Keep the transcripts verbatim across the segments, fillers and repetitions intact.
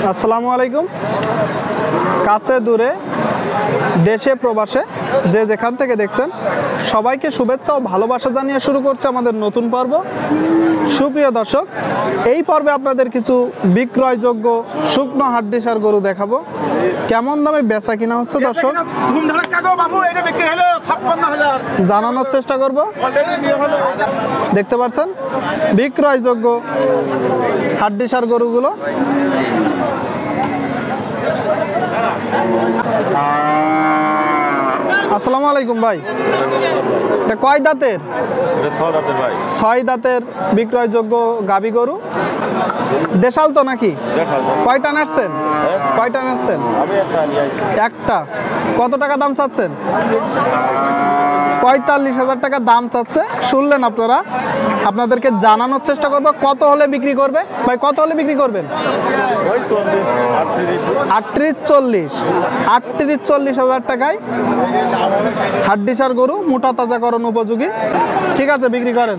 আসসালামু আলাইকুম। কাছে দূরে দেশে প্রবাসে যে যেখান থেকে দেখছেন সবাইকে শুভেচ্ছা ও ভালোবাসা জানিয়ে শুরু করছে আমাদের নতুন পর্ব। সুপ্রিয় দর্শক, এই পর্বে আপনাদের কিছু বিক্রয়যোগ্য শুকনো হাড্ডিসার গরু দেখাবো। কেমন দামে বেচা কিনা হচ্ছে দর্শক জানানোর চেষ্টা করব। দেখতে পাচ্ছেন বিক্রয়যোগ্য হাড্ডিসার গরুগুলো। আসসালামু আলাইকুম ভাই, এটা কয় দাঁতের? ভাই ছয় দাঁতের বিক্রয়যোগ্য গাবি গরু। দেশাল তো নাকি? কয়টা নাড়ছেন? কয়টা নাড়ছেন? একটা। কত টাকা দাম চাচ্ছেন? পঁয়তাল্লিশ হাজার টাকা দাম চাচ্ছে। শুনলেন আপনারা, আপনাদেরকে জানানোর চেষ্টা করবো কত হলে বিক্রি করবে। ভাই কত হলে বিক্রি করবেন? আটত্রিশ চল্লিশ আটত্রিশ চল্লিশ হাজার টাকায় হাড্ডিসার গরু, মোটা তাজাকরণ উপযোগী। ঠিক আছে, বিক্রি করেন।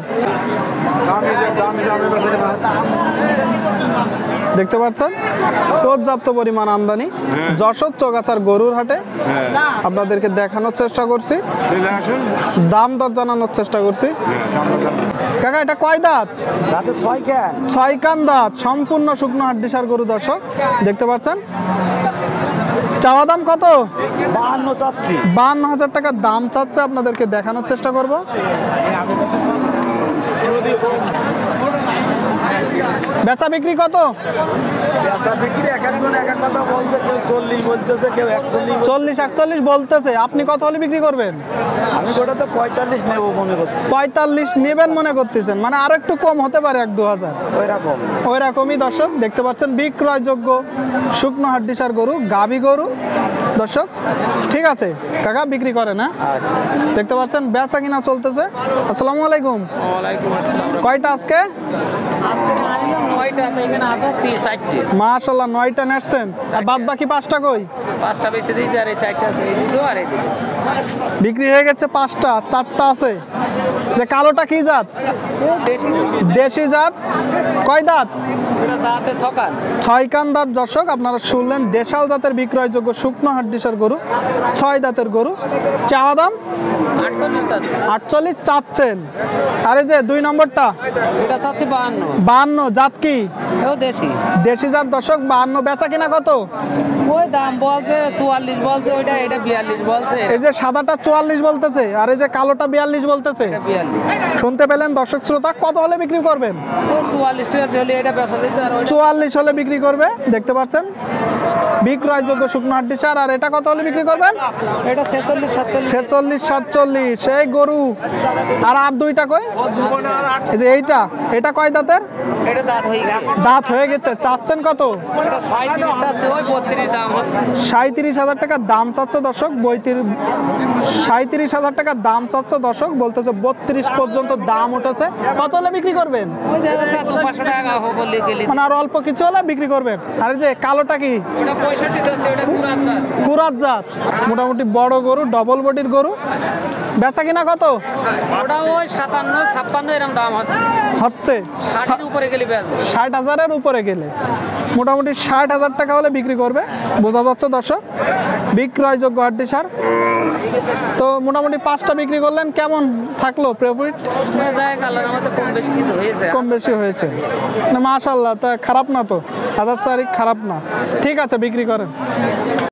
দেখতে পাচ্ছেন পর্যাপ্ত পরিমাণ আমদানি যশোর চৌগাছার গরুর হাটে। আপনাদেরকে দেখানোর চেষ্টা করছি, দাম দর জানানোর চেষ্টা করছি। কাকা এটা কয় দাঁত? ছয় কান দাঁত, সম্পূর্ণ শুকনো হাড্ডিসার গরু। দর্শক দেখতে পাচ্ছেন, চাওয়া দাম কত? বাহান্ন হাজার টাকা দাম চাচ্ছে। আপনাদেরকে দেখানোর চেষ্টা করব। বেচা বিক্রি কত? চল্লিশ একচল্লিশ বলতেছে। আপনি কত হলে বিক্রি করবেন? আমি গোটাতে পঁয়তাল্লিশ নেব মনে করছি। পঁয়তাল্লিশ নেবেন মনে করতেছেন, মানে আরো একটু কম হতে পারে, এক দু হাজার ওইরকম ওই রকমই। দর্শক দেখতে পাচ্ছেন বিক্রয়যোগ্য শুকনো হাড্ডিসার গরু, গাবি গরু। দর্শক ঠিক আছে, কাকা বিক্রি করে না। দেখতে পাচ্ছেন বেচা কিনা চলতেছে। আসসালামু আলাইকুম। কয়টা আজকে? মাশাআল্লাহ, নয়টা নেটছেন। আর বাদ বাকি পাঁচটা কই? পাঁচটা বেশি দিয়েছে, আর এই চারটা আছে, এই দুটো আর এই দুটো বিক্রি হয়ে গেছে। পাঁচটা, চারটা আছে। যে কালোটা কি জাত? দেশি দেশি জাত। কয় দাঁত? এটা দাঁতে ছকান। ছয় কান দাঁত। দর্শক আপনারা শুনলেন, দেশাল জাতের বিক্রয়যোগ্য শুকনো হাড্ডিসার গরু, ছয় দাঁতের গরু। চাওয়া দাম আটচল্লিশ আছে। আটচল্লিশ চাচ্ছেন। আর এই যে দুই নম্বরটা, এটা চাচ্ছে বাহান্ন। বাহান্ন। জাত কি? এও দেশি দেশি জাত। দর্শক বাহান্ন। বেচা কিনা কত? ওই দাম বলছে চুয়াল্লিশ বলছে, ওইটা এটা বিয়াল্লিশ বলছে। এই যে সাদাটা চুয়াল্লিশ বলতেছে, আর এই যে কালোটা বিয়াল্লিশ বলতেছে। এটা বিয়াল্লিশ শুনতে পেলেন দর্শক শ্রোতা? কত হলে বিক্রি করবেন? ও চুয়াল্লিশ টাকা হলে এটা বেচা দিতে, আর ওইটা চুয়াল্লিশ হলে বিক্রি করবে। দেখতে পাচ্ছেন বিক্রয়যোগ্য শুকনো হাড্ডিসার। আর এটা কত হলে বিক্রি করবেন? এটা ছেচল্লিশ সাতচল্লিশ। ছেচল্লিশ সাতচল্লিশ এই গরু। আর আর দুইটা কই? এই যে এইটা, এটা কয় দাঁতের? এটা দাঁত হয়ে গেছে। দাঁত হয়ে গেছে। চাচ্ছেন কত? এটা ছয়ত্রিশ চাচ্ছে, ওই বত্রিশ দাম হচ্ছে। সাঁত্রিশ হাজার টাকা দাম চাচ্ছে দর্শক। বইতিরিশ সাঁত্রিশ হাজার টাকা দাম চাচ্ছে দর্শক। বলতেছে বত্রিশ পর্যন্ত দাম উঠেছে। কত হলে বিক্রি করবেন? ওই দেখা যাচ্ছে দু পাঁচশো টাকা বললে গেলি, মানে আর অল্প কিছু হলে বিক্রি করবেন। আর এই যে কালোটা কি? ওটা পঁয়ষট্টি চাচ্ছে, ওটা কুড়ার দাঁত। কুরাত জাত, মোটামুটি বড় গরু, ডবল বডির গরু। বেচা কিনা কত? ওটা ওই সাতান্ন ছাপ্পান্ন এরকম দাম হচ্ছে। হচ্ছে ষাটের উপরে গেলে বেচবে। ষাট হাজারের উপরে গেলে মোটামুটি ষাট হাজার টাকা হলে বিক্রি করবে। বোঝা যাচ্ছে দর্শক বিক্রয়যোগ্য হাড্ডিসার। তো মোটামুটি পাঁচটা বিক্রি করলেন, কেমন থাকলো প্রফিট? যায় কালার আমাদের কম বেশি কিছু হয়েছে। কম বেশি হয়েছে না? মাশাআল্লাহ, তা খারাপ না তো। হাজার চারিক খারাপ না। ঠিক আছে, বিক্রি করেন।